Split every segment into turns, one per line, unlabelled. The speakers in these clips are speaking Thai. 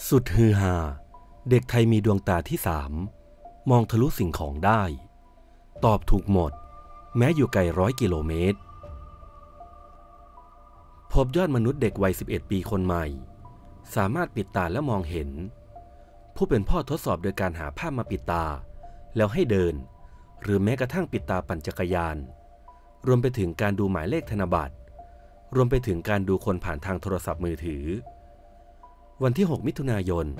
สุดฮือฮาเด็กไทยมีดวงตาที่สามมองทะลุสิ่งของได้ตอบถูกหมดแม้อยู่ไกล100 กิโลเมตรพบยอดมนุษย์เด็กวัย11 ปีคนใหม่สามารถปิดตาและมองเห็นผู้เป็นพ่อทดสอบโดยการหาผ้ามาปิดตาแล้วให้เดินหรือแม้กระทั่งปิดตาปั่นจักรยานรวมไปถึงการดูหมายเลขธนบัตรรวมไปถึงการดูคนผ่านทางโทรศัพท์มือถือวันที่ 6 มิถุนายน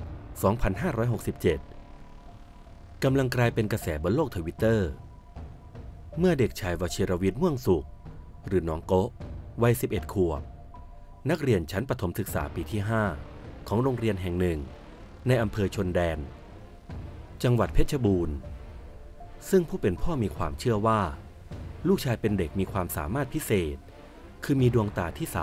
2567 กำลังกลายเป็นกระแสบนโลกทวิตเตอร์เมื่อเด็กชายวชิรวิทย์ม่วงสุขหรือน้องโกะวัย 11 ขวบนักเรียนชั้นประถมศึกษาปีที่ 5 ของโรงเรียนแห่งหนึ่งในอำเภอชนแดนจังหวัดเพชรบูรณ์ซึ่งผู้เป็นพ่อมีความเชื่อว่าลูกชายเป็นเด็กมีความสามารถพิเศษคือมีดวงตาที่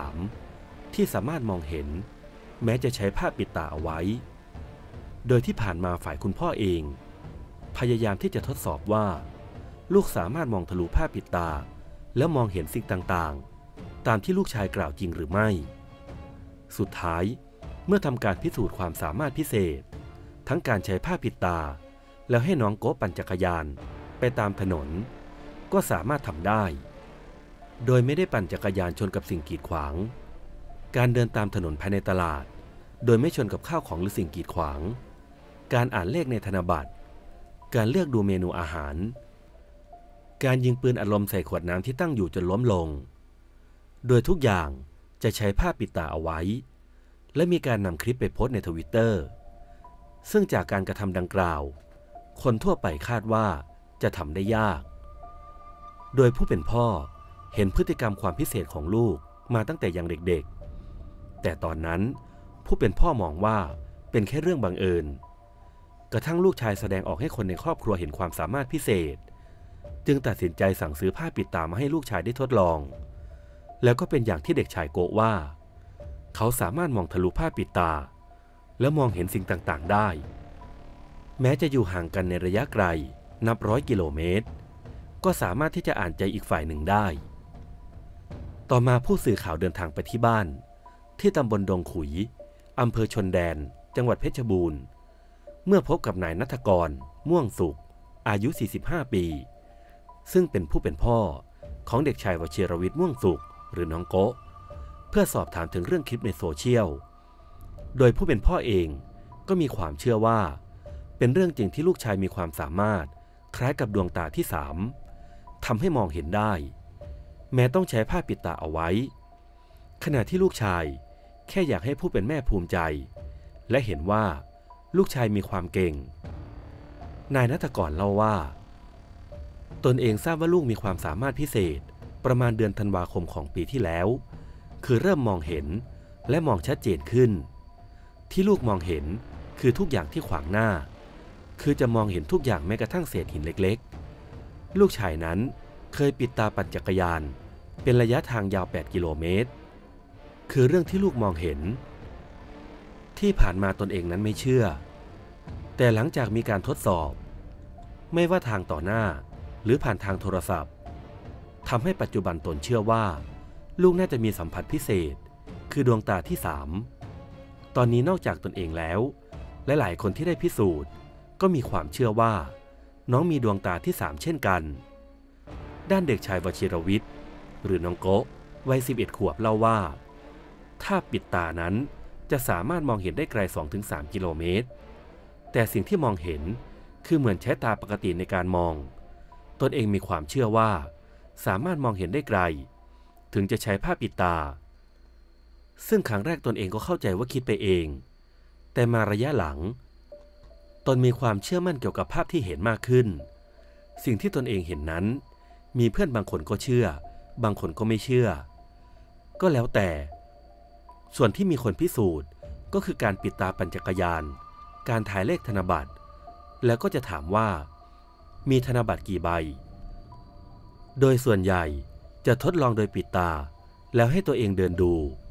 3ที่สามารถมองเห็นแม้จะใช้ผ้าปิดตาเอาไว้โดยที่ผ่านมาฝ่ายคุณพ่อเองพยายามที่จะทดสอบว่าลูกสามารถมองทะลุผ้าปิดตาแล้วมองเห็นสิ่งต่างๆตามที่ลูกชายกล่าวจริงหรือไม่สุดท้ายเมื่อทำการพิสูจน์ความสามารถพิเศษทั้งการใช้ผ้าปิดตาแล้วให้น้องโก้ปั่นจักรยานไปตามถนนก็สามารถทำได้โดยไม่ได้ปั่นจักรยานชนกับสิ่งกีดขวางการเดินตามถนนภายในตลาดโดยไม่ชนกับข้าวของหรือสิ่งกีดขวางการอ่านเลขในธนบัตรการเลือกดูเมนูอาหารการยิงปืนอัดลมใส่ขวดน้ำที่ตั้งอยู่จนล้มลงโดยทุกอย่างจะใช้ผ้าปิดตาเอาไว้และมีการนำคลิปไปโพสต์ในทวิตเตอร์ซึ่งจากการกระทำดังกล่าวคนทั่วไปคาดว่าจะทำได้ยากโดยผู้เป็นพ่อเห็นพฤติกรรมความพิเศษของลูกมาตั้งแต่ยังเด็กๆแต่ตอนนั้นผู้เป็นพ่อมองว่าเป็นแค่เรื่องบังเอิญกระทั่งลูกชายแสดงออกให้คนในครอบครัวเห็นความสามารถพิเศษจึงตัดสินใจสั่งซื้อผ้าปิดตามาให้ลูกชายได้ทดลองแล้วก็เป็นอย่างที่เด็กชายโกะว่าเขาสามารถมองทะลุผ้าปิดตาและมองเห็นสิ่งต่างๆได้แม้จะอยู่ห่างกันในระยะไกลนับ100 กิโลเมตรก็สามารถที่จะอ่านใจอีกฝ่ายหนึ่งได้ต่อมาผู้สื่อข่าวเดินทางไปที่บ้านที่ตำบลดงขุยอำเภอชนแดนจังหวัดเพชรบูรณ์เมื่อพบกับนายณัฐกรม่วงสุขอายุ45 ปีซึ่งเป็นผู้เป็นพ่อของเด็กชายวชิรวิทย์ม่วงสุขหรือน้องโกะเพื่อสอบถามถึงเรื่องคลิปในโซเชียลโดยผู้เป็นพ่อเองก็มีความเชื่อว่าเป็นเรื่องจริงที่ลูกชายมีความสามารถคล้ายกับดวงตาที่3ทำให้มองเห็นได้แม้ต้องใช้ผ้าปิดตาเอาไว้ขณะที่ลูกชายแค่อยากให้ผู้เป็นแม่ภูมิใจและเห็นว่าลูกชายมีความเก่งนายณัฐกรเล่าว่าตนเองทราบว่าลูกมีความสามารถพิเศษประมาณเดือนธันวาคมของปีที่แล้วคือเริ่มมองเห็นและมองชัดเจนขึ้นที่ลูกมองเห็นคือทุกอย่างที่ขวางหน้าคือจะมองเห็นทุกอย่างแม้กระทั่งเศษหินเล็กๆลูกชายนั้นเคยปิดตาปั่นจักรยานเป็นระยะทางยาว8 กิโลเมตรคือเรื่องที่ลูกมองเห็นที่ผ่านมาตนเองนั้นไม่เชื่อแต่หลังจากมีการทดสอบไม่ว่าทางต่อหน้าหรือผ่านทางโทรศัพท์ทำให้ปัจจุบันตนเชื่อว่าลูกน่าจะมีสัมผัสพิเศษคือดวงตาที่3ตอนนี้นอกจากตนเองแล้วและหลายคนที่ได้พิสูจน์ก็มีความเชื่อว่าน้องมีดวงตาที่3เช่นกันด้านเด็กชายวชิรวิทย์หรือน้องโกะวัย11 ขวบเล่าว่าถ้าปิดตานั้นจะสามารถมองเห็นได้ไกล 2-3 กิโลเมตรแต่สิ่งที่มองเห็นคือเหมือนใช้ตาปกติในการมองตนเองมีความเชื่อว่าสามารถมองเห็นได้ไกลถึงจะใช้ผ้าปิดตาซึ่งครั้งแรกตนเองก็เข้าใจว่าคิดไปเองแต่มาระยะหลังตนมีความเชื่อมั่นเกี่ยวกับภาพที่เห็นมากขึ้นสิ่งที่ตนเองเห็นนั้นมีเพื่อนบางคนก็เชื่อบางคนก็ไม่เชื่อก็แล้วแต่ส่วนที่มีคนพิสูจน์ก็คือการปิดตาปั่นจักรยานการถ่ายเลขธนบัตรแล้วก็จะถามว่ามีธนบัตรกี่ใบโดยส่วนใหญ่จะทดลองโดยปิดตาแล้วให้ตัวเองเดินดู